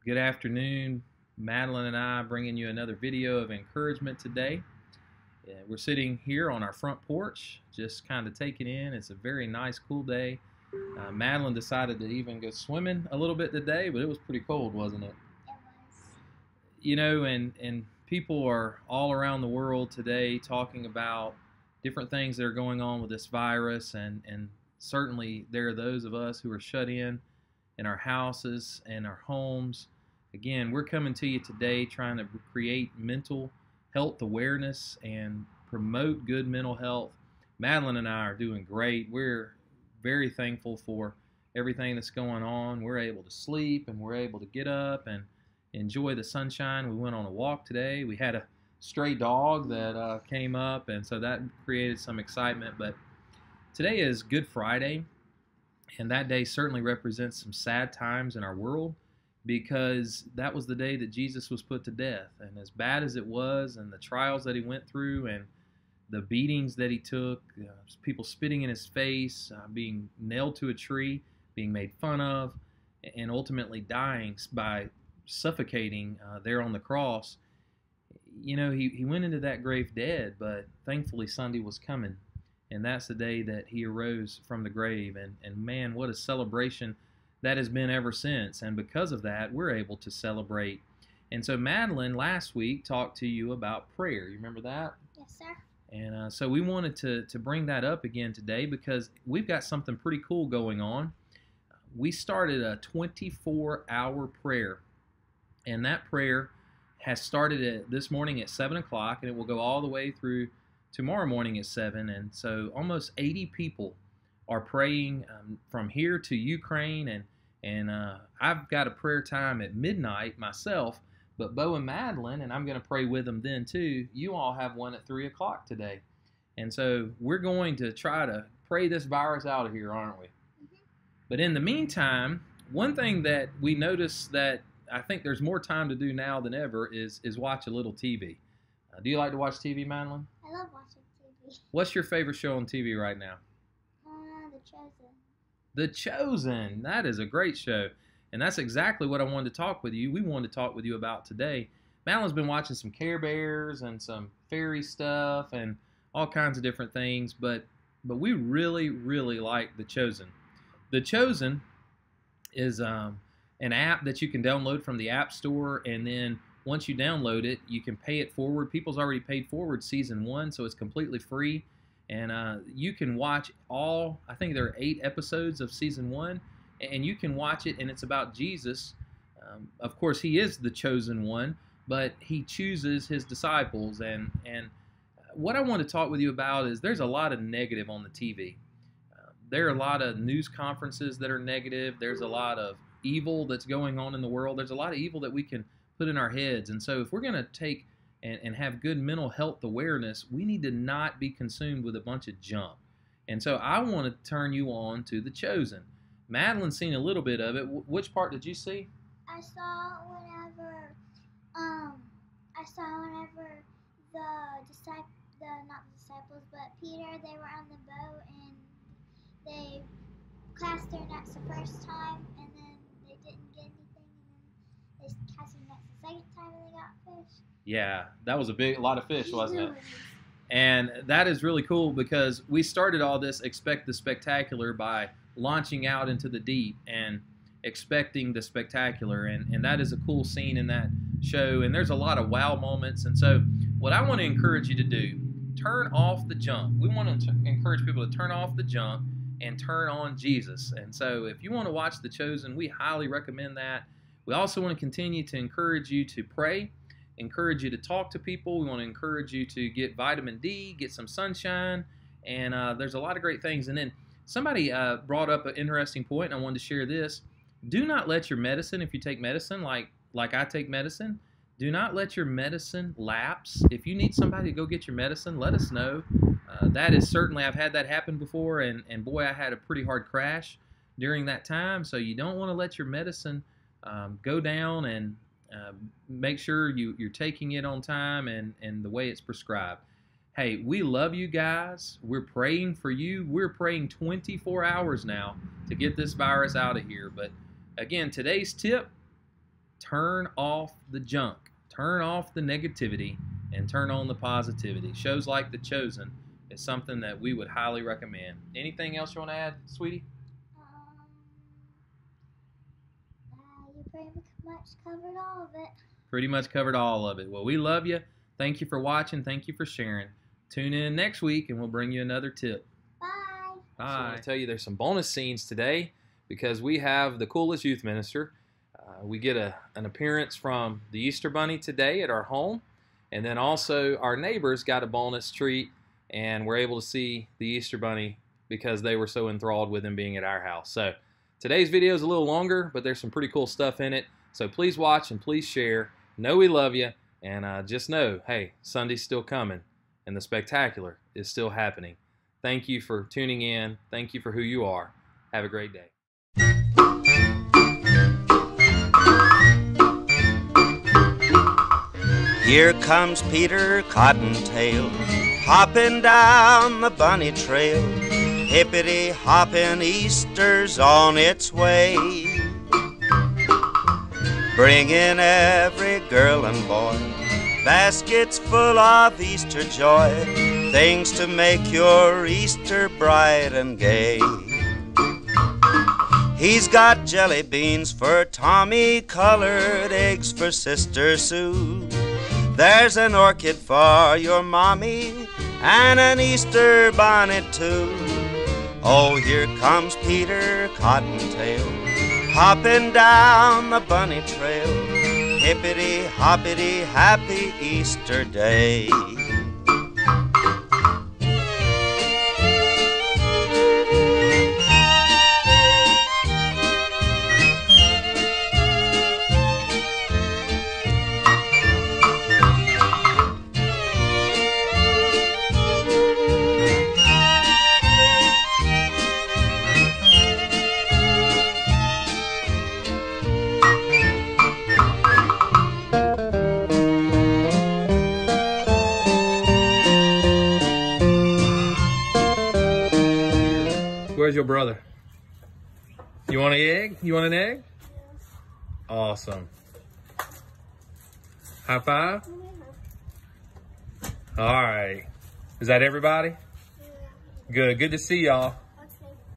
Good afternoon. Madeline and I bringing you another video of encouragement today. We're sitting here on our front porch, just kind of taking in. It's a very nice, cool day. Madeline decided to even go swimming a little bit today, but it was pretty cold, wasn't it? It was. You know, and people are all around the world today talking about different things that are going on with this virus, and certainly there are those of us who are shut in our houses and our homes. Again, we're coming to you today trying to create mental health awareness and promote good mental health. Madeline and I are doing great. We're very thankful for everything that's going on. We're able to sleep and we're able to get up and enjoy the sunshine. We went on a walk today. We had a stray dog that came up, and so that created some excitement. But today is Good Friday, and that day certainly represents some sad times in our world, because that was the day that Jesus was put to death. And as bad as it was, and the trials that he went through, and the beatings that he took, people spitting in his face, being nailed to a tree, being made fun of, and ultimately dying by suffocating there on the cross, you know, he went into that grave dead, but thankfully Sunday was coming. And that's the day that he arose from the grave. And man, what a celebration that has been ever since. And because of that, we're able to celebrate. And so Madeline last week talked to you about prayer. You remember that? Yes, sir. And so we wanted to bring that up again today, because we've got something pretty cool going on. We started a 24-hour prayer. And that prayer has started this morning at 7 o'clock, and it will go all the way through tomorrow morning at 7. And so almost 80 people are praying from here to Ukraine, and I've got a prayer time at midnight myself, but Bo and Madeline, and I'm going to pray with them then too, you all have one at 3 o'clock today. And so we're going to try to pray this virus out of here, aren't we? Mm-hmm. But in the meantime, one thing that we notice that I think there's more time to do now than ever is watch a little TV. Do you like to watch TV, Madeline? I love watching TV. What's your favorite show on TV right now? The Chosen. The Chosen. That is a great show. And that's exactly what I wanted to talk with you. We wanted to talk with you about today. Madeline's been watching some Care Bears and some fairy stuff and all kinds of different things, but we really, really like The Chosen. The Chosen is an app that you can download from the App Store, and then once you download it, you can pay it forward. People's already paid forward season 1, so it's completely free. And you can watch all, I think there are 8 episodes of season 1, and you can watch it, and it's about Jesus. Of course, he is the chosen one, but he chooses his disciples. And what I want to talk with you about is there's a lot of negative on the TV. There are a lot of news conferences that are negative. There's a lot of evil that's going on in the world. There's a lot of evil that we can put in our heads. And so if we're going to take and have good mental health awareness, we need to not be consumed with a bunch of junk. And so I want to turn you on to The Chosen. Madeline's seen a little bit of it. Which part did you see? I saw whenever not the disciples, but Peter, they were on the boat and they cast their nets the first time, and then they didn't get anything, and then they cast their nets the second time and they got fish. Yeah, that was a lot of fish, wasn't it? And that is really cool, because we started all this Expect the Spectacular by launching out into the deep and expecting the spectacular. And that is a cool scene in that show. And there's a lot of wow moments. And so what I want to encourage you to do, turn off the junk. We want to encourage people to turn off the junk and turn on Jesus. And so if you want to watch The Chosen, we highly recommend that. We also want to continue to encourage you to pray, encourage you to talk to people. We want to encourage you to get vitamin D, get some sunshine, and there's a lot of great things. And then somebody brought up an interesting point, and I wanted to share this. Do not let your medicine, if you take medicine like I take medicine, do not let your medicine lapse. If you need somebody to go get your medicine, let us know. That is certainly, I've had that happen before, and boy, I had a pretty hard crash during that time. So you don't want to let your medicine go down, and make sure you're taking it on time and the way it's prescribed. Hey, we love you guys. We're praying for you. We're praying 24 hours now to get this virus out of here. But again, today's tip, turn off the junk, turn off the negativity, and turn on the positivity. Shows like The Chosen is something that we would highly recommend. Anything else you want to add, sweetie? You pretty much covered all of it. Pretty much covered all of it. Well, we love you. Thank you for watching. Thank you for sharing. Tune in next week and we'll bring you another tip. Bye. Bye. So I want to tell you there's some bonus scenes today because we have the coolest youth minister. We get an appearance from the Easter Bunny today at our home. And then also our neighbors got a bonus treat and we're able to see the Easter Bunny because they were so enthralled with him being at our house. So today's video is a little longer, but there's some pretty cool stuff in it. So please watch and please share. Know we love you. And just know, hey, Sunday's still coming and the spectacular is still happening. Thank you for tuning in. Thank you for who you are. Have a great day. Here comes Peter Cottontail, hopping down the bunny trail. Hippity hopping, Easter's on its way, bringing every girl and boy baskets full of Easter joy, things to make your Easter bright and gay. He's got jelly beans for Tommy, colored eggs for Sister Sue. There's an orchid for your mommy and an Easter bonnet too. Oh, here comes Peter Cottontail, hopping down the bunny trail. Hippity hoppity, happy Easter day. Where's your brother? You want an egg? You want an egg? Awesome. High five? All right. Is that everybody? Good. Good to see y'all.